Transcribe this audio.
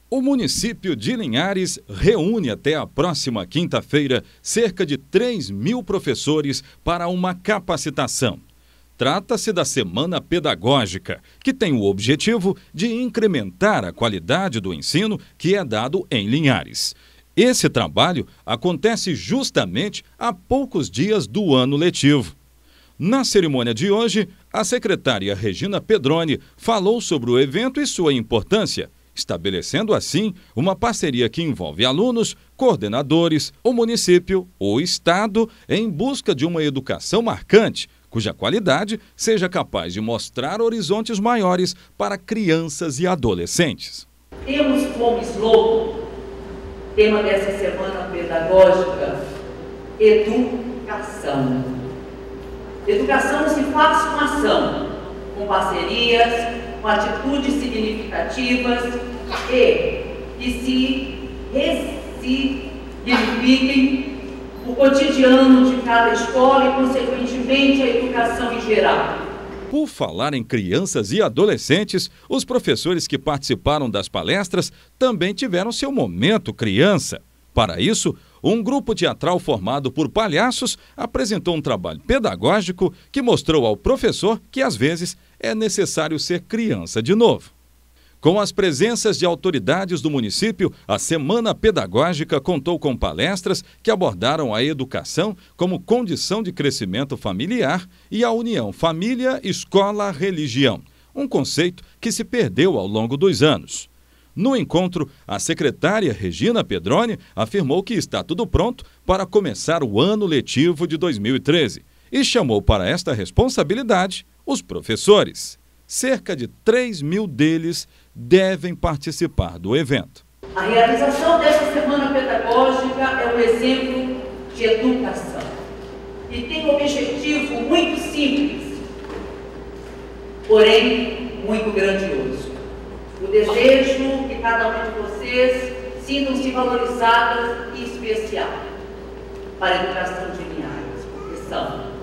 O município de Linhares reúne até a próxima quinta-feira cerca de 3.000 professores para uma capacitação. Trata-se da Semana Pedagógica, que tem o objetivo de incrementar a qualidade do ensino que é dado em Linhares. Esse trabalho acontece justamente há poucos dias do ano letivo. Na cerimônia de hoje, a secretária Regina Pedroni falou sobre o evento e sua importância, estabelecendo assim uma parceria que envolve alunos, coordenadores, o município, o estado, em busca de uma educação marcante, cuja qualidade seja capaz de mostrar horizontes maiores para crianças e adolescentes. Temos como slogan, tema dessa semana pedagógica, educação. Educação se faz com ação, com parcerias, com atitudes significativas e que se ressignifiquem o cotidiano de cada escola e, consequentemente, a educação em geral. Por falar em crianças e adolescentes, os professores que participaram das palestras também tiveram seu momento criança. Para isso, um grupo teatral formado por palhaços apresentou um trabalho pedagógico que mostrou ao professor que, às vezes, é necessário ser criança de novo. Com as presenças de autoridades do município, a Semana Pedagógica contou com palestras que abordaram a educação como condição de crescimento familiar e a união família-escola-religião, um conceito que se perdeu ao longo dos anos. No encontro, a secretária Regina Pedroni afirmou que está tudo pronto para começar o ano letivo de 2013 e chamou para esta responsabilidade os professores. Cerca de 3.000 deles devem participar do evento. A realização dessa semana pedagógica é um exemplo de educação e tem um objetivo muito simples, porém muito grandioso. O desejo que cada um de vocês sintam-se valorizadas e especial para a educação de Linhares, porque são.